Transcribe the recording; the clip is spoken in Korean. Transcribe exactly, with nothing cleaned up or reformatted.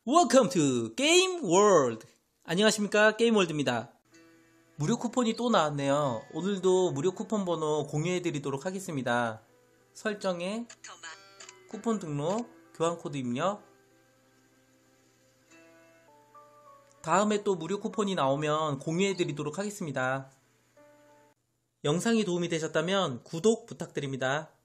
Welcome to Game World. 안녕하십니까, 게임월드입니다. 무료 쿠폰이 또 나왔네요. 오늘도 무료 쿠폰 번호 공유해드리도록 하겠습니다. 설정에 쿠폰 등록, 교환코드 입력. 다음에 또 무료 쿠폰이 나오면 공유해드리도록 하겠습니다. 영상이 도움이 되셨다면 구독 부탁드립니다.